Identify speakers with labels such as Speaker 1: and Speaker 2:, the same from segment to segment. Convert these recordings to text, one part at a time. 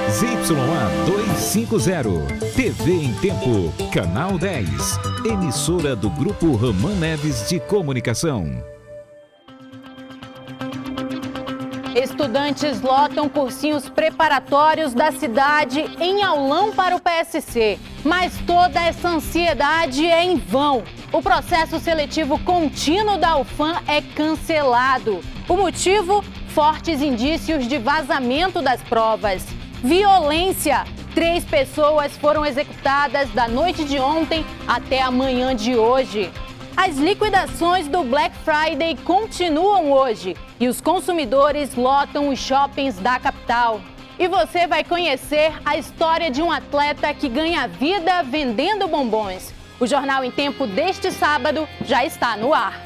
Speaker 1: ZYA 250, TV em Tempo, Canal 10, emissora do Grupo Ramã Neves de Comunicação.
Speaker 2: Estudantes lotam cursinhos preparatórios da cidade em aulão para o PSC. Mas toda essa ansiedade é em vão. O processo seletivo contínuo da UFAM é cancelado. O motivo? Fortes indícios de vazamento das provas. Violência. 3 pessoas foram executadas da noite de ontem até a manhã de hoje. As liquidações do Black Friday continuam hoje e os consumidores lotam os shoppings da capital. E você vai conhecer a história de um atleta que ganha vida vendendo bombons. O Jornal em Tempo deste sábado já está no ar.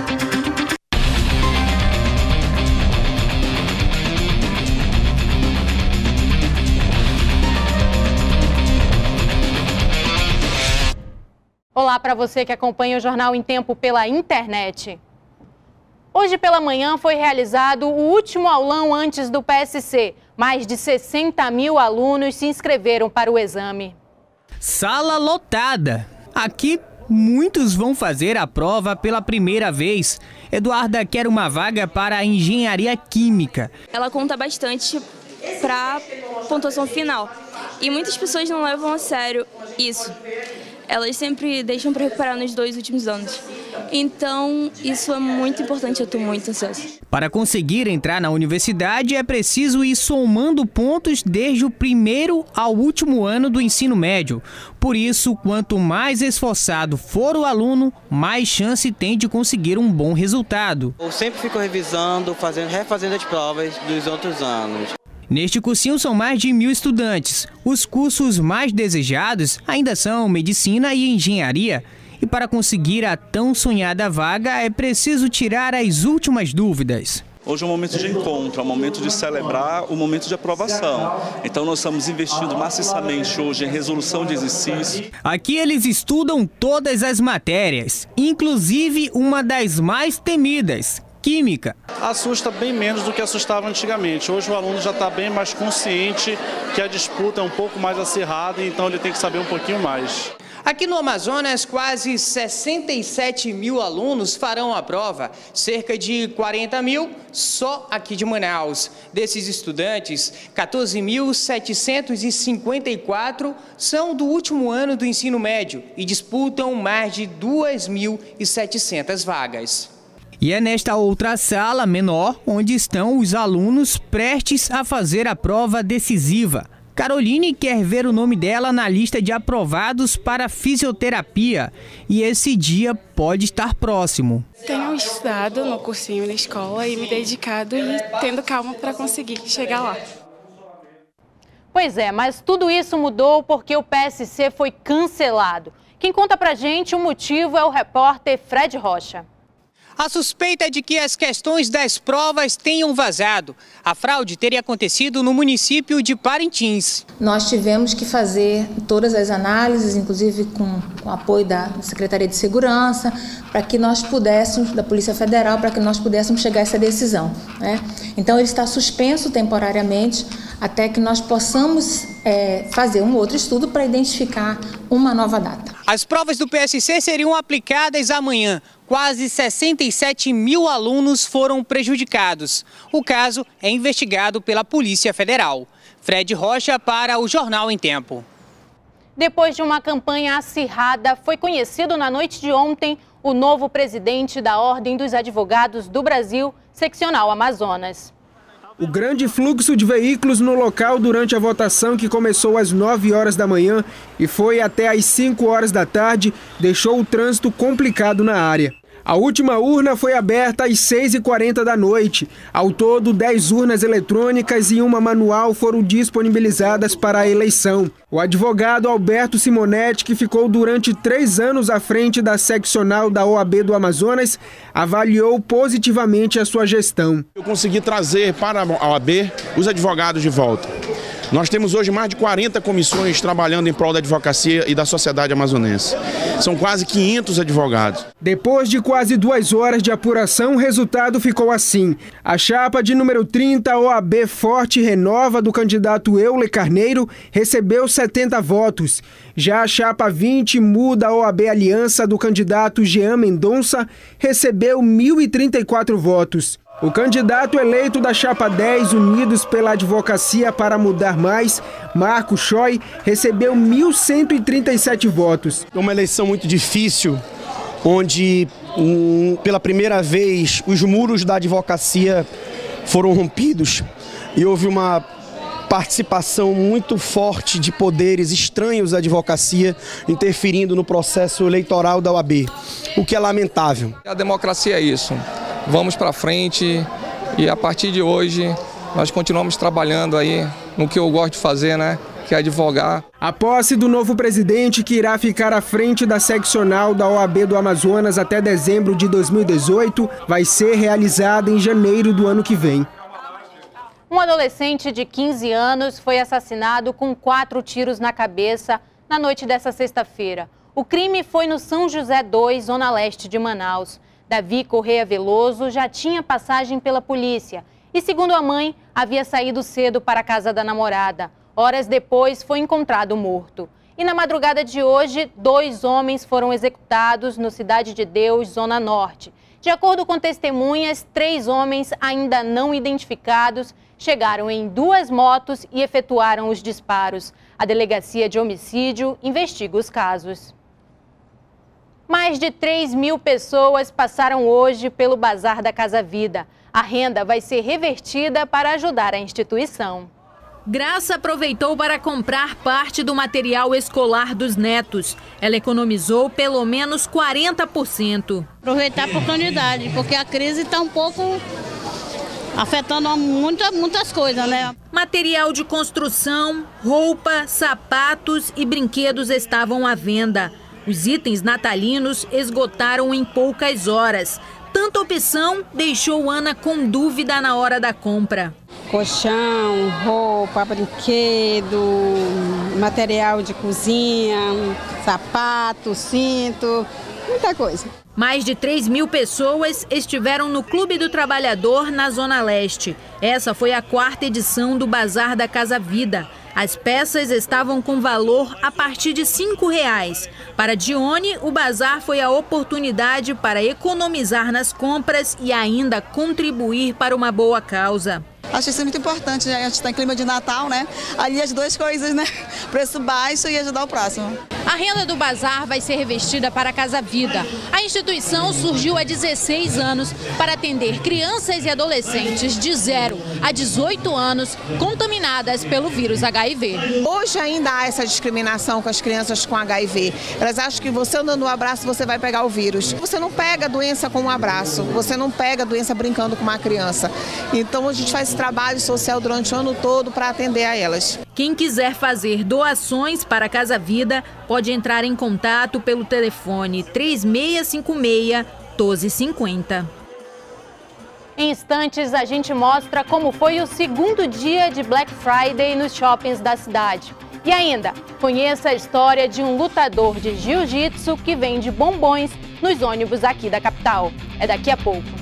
Speaker 2: Olá para você que acompanha o Jornal em Tempo pela internet. Hoje pela manhã foi realizado o último aulão antes do PSC. Mais de 60 mil alunos se inscreveram para o exame.
Speaker 3: Sala lotada. Aqui muitos vão fazer a prova pela primeira vez. Eduarda quer uma vaga para a engenharia química.
Speaker 4: Ela conta bastante para a pontuação final. E muitas pessoas não levam a sério isso. Elas sempre deixam para recuperar nos 2 últimos anos. Então, isso é muito importante, eu estou muito ansiosa.
Speaker 3: Para conseguir entrar na universidade, é preciso ir somando pontos desde o primeiro ao último ano do ensino médio. Por isso, quanto mais esforçado for o aluno, mais chance tem de conseguir um bom resultado.
Speaker 5: Eu sempre fico revisando, refazendo as provas dos outros anos.
Speaker 3: Neste cursinho são mais de 1.000 estudantes. Os cursos mais desejados ainda são medicina e engenharia. E para conseguir a tão sonhada vaga, é preciso tirar as últimas dúvidas.
Speaker 6: Hoje é um momento de encontro, é um momento de celebrar o momento de aprovação. Então nós estamos investindo maciçamente hoje em resolução de exercício.
Speaker 3: Aqui eles estudam todas as matérias, inclusive uma das mais temidas, Química.
Speaker 7: Assusta bem menos do que assustava antigamente. Hoje o aluno já está bem mais consciente que a disputa é um pouco mais acirrada, então ele tem que saber um pouquinho mais.
Speaker 3: Aqui no Amazonas, quase 67 mil alunos farão a prova, cerca de 40 mil só aqui de Manaus. Desses estudantes, 14.754 são do último ano do ensino médio e disputam mais de 2.700 vagas. E é nesta outra sala menor onde estão os alunos prestes a fazer a prova decisiva. Caroline quer ver o nome dela na lista de aprovados para fisioterapia e esse dia pode estar próximo.
Speaker 8: Tenho estudado no cursinho na escola e me dedicado e tendo calma para conseguir chegar lá.
Speaker 2: Pois é, mas tudo isso mudou porque o PSC foi cancelado. Quem conta pra gente o motivo é o repórter Fred Rocha.
Speaker 3: A suspeita é de que as questões das provas tenham vazado. A fraude teria acontecido no município de Parintins.
Speaker 9: Nós tivemos que fazer todas as análises, inclusive com o apoio da Secretaria de Segurança, para que nós pudéssemos, da Polícia Federal, para que nós pudéssemos chegar a essa decisão, né? Então ele está suspenso temporariamente até que nós possamos fazer um outro estudo para identificar uma nova data.
Speaker 3: As provas do PSC seriam aplicadas amanhã. Quase 67 mil alunos foram prejudicados. O caso é investigado pela Polícia Federal. Fred Rocha para o Jornal em Tempo.
Speaker 2: Depois de uma campanha acirrada, foi conhecido na noite de ontem o novo presidente da Ordem dos Advogados do Brasil, seccional Amazonas.
Speaker 10: O grande fluxo de veículos no local durante a votação, que começou às 9 horas da manhã e foi até às 5 horas da tarde, deixou o trânsito complicado na área. A última urna foi aberta às 6h40 da noite. Ao todo, 10 urnas eletrônicas e uma manual foram disponibilizadas para a eleição. O advogado Alberto Simonetti, que ficou durante 3 anos à frente da seccional da OAB do Amazonas, avaliou positivamente a sua gestão.
Speaker 11: Eu consegui trazer para a OAB os advogados de volta. Nós temos hoje mais de 40 comissões trabalhando em prol da advocacia e da sociedade amazonense. São quase 500 advogados.
Speaker 10: Depois de quase 2 horas de apuração, o resultado ficou assim. A chapa de número 30, OAB Forte Renova, do candidato Euler Carneiro, recebeu 70 votos. Já a chapa 20, Muda OAB Aliança, do candidato Jean Mendonça, recebeu 1.034 votos. O candidato eleito da chapa 10, Unidos pela Advocacia para Mudar Mais, Marco Choi, recebeu 1.137 votos.
Speaker 12: É uma eleição muito difícil, onde pela primeira vez os muros da advocacia foram rompidos e houve uma participação muito forte de poderes estranhos à advocacia interferindo no processo eleitoral da OAB, o que é lamentável.
Speaker 13: A democracia é isso. Vamos para frente e a partir de hoje nós continuamos trabalhando aí no que eu gosto de fazer, né? Que é advogar.
Speaker 10: A posse do novo presidente, que irá ficar à frente da seccional da OAB do Amazonas até dezembro de 2018, vai ser realizada em janeiro do ano que vem.
Speaker 2: Um adolescente de 15 anos foi assassinado com 4 tiros na cabeça na noite desta sexta-feira. O crime foi no São José 2, zona leste de Manaus. Davi Correia Veloso já tinha passagem pela polícia e, segundo a mãe, havia saído cedo para a casa da namorada. Horas depois, foi encontrado morto. E na madrugada de hoje, 2 homens foram executados no Cidade de Deus, zona norte. De acordo com testemunhas, 3 homens ainda não identificados chegaram em 2 motos e efetuaram os disparos. A Delegacia de Homicídio investiga os casos. Mais de 3.000 pessoas passaram hoje pelo Bazar da Casa Vida. A renda vai ser revertida para ajudar a instituição.
Speaker 14: Graça aproveitou para comprar parte do material escolar dos netos. Ela economizou pelo menos 40%.
Speaker 15: Aproveitar a oportunidade, porque a crise está um pouco afetando muitas coisas, né?
Speaker 14: Material de construção, roupa, sapatos e brinquedos estavam à venda. Os itens natalinos esgotaram em poucas horas. Tanta opção deixou Ana com dúvida na hora da compra.
Speaker 16: Colchão, roupa, brinquedo, material de cozinha, sapato, cinto, muita coisa.
Speaker 14: Mais de 3.000 pessoas estiveram no Clube do Trabalhador, na Zona Leste. Essa foi a 4ª edição do Bazar da Casa Vida. As peças estavam com valor a partir de R$ 5,00. Para Dione, o bazar foi a oportunidade para economizar nas compras e ainda contribuir para uma boa causa.
Speaker 17: Acho isso muito importante, né? A gente está em clima de Natal, né? Ali as 2 coisas, né? Preço baixo e ajudar o próximo.
Speaker 14: A renda do bazar vai ser revestida para a Casa Vida. A instituição surgiu há 16 anos para atender crianças e adolescentes de 0 a 18 anos contaminadas pelo vírus HIV.
Speaker 18: Hoje ainda há essa discriminação com as crianças com HIV. Elas acham que você dando um abraço você vai pegar o vírus. Você não pega a doença com um abraço, você não pega a doença brincando com uma criança. Então a gente faz esse trabalho social durante o ano todo para atender a elas.
Speaker 14: Quem quiser fazer doações para a Casa Vida pode entrar em contato pelo telefone 3656-1250.
Speaker 2: Em instantes, a gente mostra como foi o 2º dia de Black Friday nos shoppings da cidade. E ainda, conheça a história de um lutador de jiu-jitsu que vende bombons nos ônibus aqui da capital. É daqui a pouco.